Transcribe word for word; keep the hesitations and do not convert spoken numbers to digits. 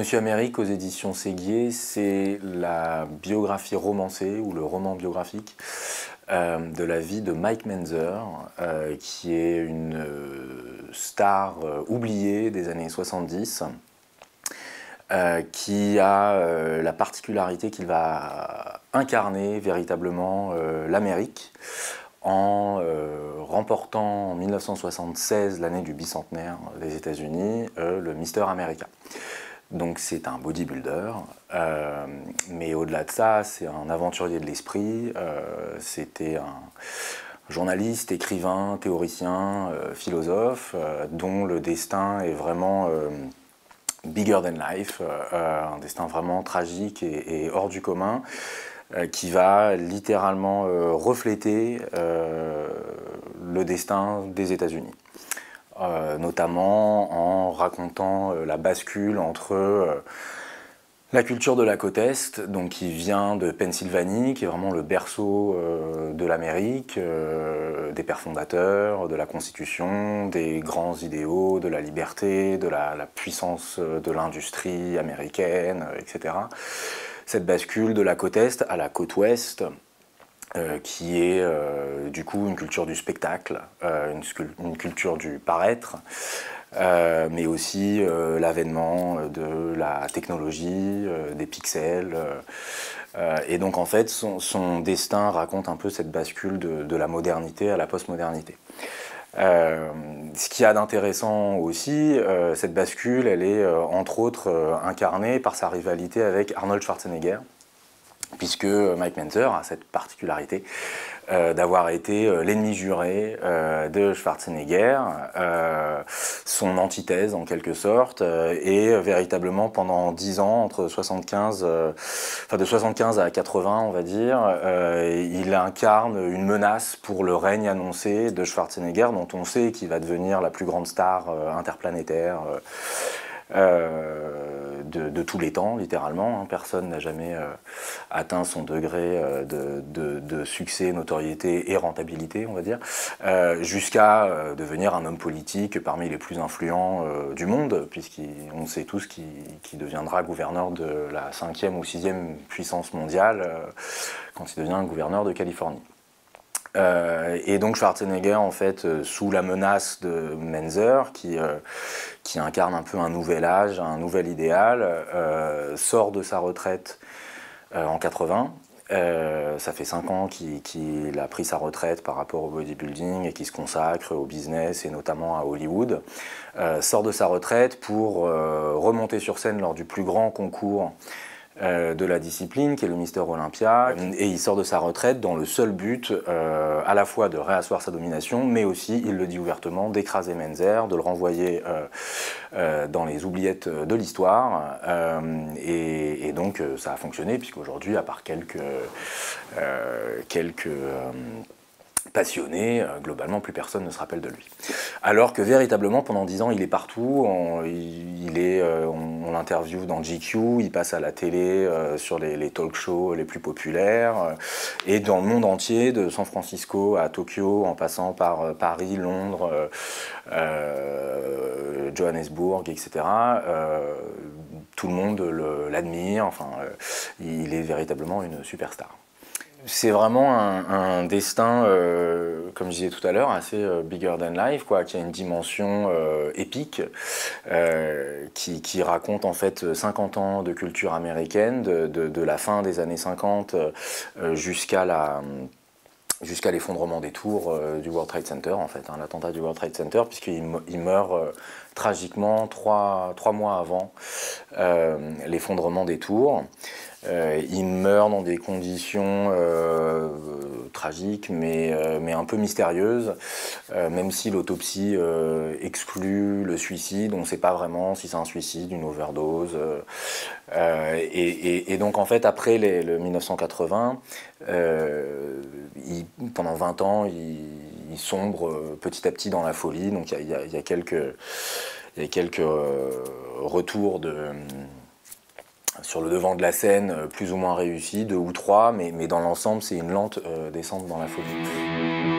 Monsieur Amérique aux éditions Séguier, c'est la biographie romancée ou le roman biographique euh, de la vie de Mike Menzer, euh, qui est une euh, star euh, oubliée des années soixante-dix, euh, qui a euh, la particularité qu'il va incarner véritablement euh, l'Amérique en euh, remportant en mille neuf cent soixante-seize, l'année du bicentenaire des États-Unis, euh, le Mister America. Donc c'est un bodybuilder, euh, mais au-delà de ça, c'est un aventurier de l'esprit, euh, c'était un journaliste, écrivain, théoricien, euh, philosophe, euh, dont le destin est vraiment euh, bigger than life, euh, un destin vraiment tragique et, et hors du commun, euh, qui va littéralement euh, refléter euh, le destin des États-Unis. Euh, notamment en racontant euh, la bascule entre euh, la culture de la côte Est, donc qui vient de Pennsylvanie, qui est vraiment le berceau euh, de l'Amérique, euh, des pères fondateurs, de la Constitution, des grands idéaux, de la liberté, de la, la puissance de l'industrie américaine, et cetera. Cette bascule de la côte Est à la côte Ouest, Euh, qui est euh, du coup une culture du spectacle, euh, une, une culture du paraître, euh, mais aussi euh, l'avènement de la technologie, euh, des pixels. Euh, et donc en fait, son, son destin raconte un peu cette bascule de, de la modernité à la postmodernité. Euh, ce qu'il y a d'intéressant aussi, euh, cette bascule, elle est euh, entre autres euh, incarnée par sa rivalité avec Arnold Schwarzenegger, puisque Mike Menzer a cette particularité euh, d'avoir été euh, l'ennemi juré euh, de Schwarzenegger, euh, son antithèse en quelque sorte, euh, et véritablement pendant dix ans, entre soixante-quinze, euh, enfin de soixante-quinze à quatre-vingts on va dire, euh, il incarne une menace pour le règne annoncé de Schwarzenegger, dont on sait qu'il va devenir la plus grande star euh, interplanétaire euh, Euh, de, de tous les temps, littéralement. Hein. Personne n'a jamais euh, atteint son degré euh, de, de, de succès, notoriété et rentabilité, on va dire, euh, jusqu'à euh, devenir un homme politique parmi les plus influents euh, du monde, puisqu'on sait tous qu'il deviendra gouverneur de la cinquième ou sixième puissance mondiale euh, quand il devient gouverneur de Californie. Euh, et donc Schwarzenegger, en fait, euh, sous la menace de Menzer, qui, euh, qui incarne un peu un nouvel âge, un nouvel idéal, euh, sort de sa retraite euh, en quatre-vingts. Euh, ça fait cinq ans qu'il qu'il a pris sa retraite par rapport au bodybuilding et qu'il se consacre au business et notamment à Hollywood. Euh, sort de sa retraite pour euh, remonter sur scène lors du plus grand concours Euh, de la discipline, qui est le Mister Olympia, et il sort de sa retraite dans le seul but euh, à la fois de réasseoir sa domination, mais aussi, il le dit ouvertement, d'écraser Menzer, de le renvoyer euh, euh, dans les oubliettes de l'histoire, euh, et, et donc ça a fonctionné, puisqu'aujourd'hui, à part quelques, euh, quelques euh, passionné, euh, globalement plus personne ne se rappelle de lui. Alors que véritablement pendant dix ans il est partout, on, il, il est, euh, on, on l'interviewe dans G Q, il passe à la télé euh, sur les, les talk shows les plus populaires, euh, et dans le monde entier, de San Francisco à Tokyo, en passant par euh, Paris, Londres, euh, euh, Johannesburg, et cetera. Euh, tout le monde l'admire, enfin, euh, il est véritablement une superstar. C'est vraiment un, un destin, euh, comme je disais tout à l'heure, assez euh, bigger than life, quoi, qui a une dimension euh, épique, euh, qui, qui raconte en fait cinquante ans de culture américaine, de, de, de la fin des années cinquante euh, jusqu'à la... jusqu'à l'effondrement des tours euh, du World Trade Center, en fait, hein, l'attentat du World Trade Center, puisqu'il il meurt euh, tragiquement trois, trois mois avant euh, l'effondrement des tours. Euh, il meurt dans des conditions euh, tragiques, mais, euh, mais un peu mystérieuses, euh, même si l'autopsie euh, exclut le suicide, on ne sait pas vraiment si c'est un suicide, une overdose. Euh, et, et, et donc en fait, après les, le mille neuf cent quatre-vingts, euh, il, pendant vingt ans, il, il sombre petit à petit dans la folie, donc il y a, il y a quelques, il y a quelques euh, retours de... sur le devant de la scène, plus ou moins réussi, deux ou trois, mais, mais dans l'ensemble, c'est une lente euh, descente dans la folie.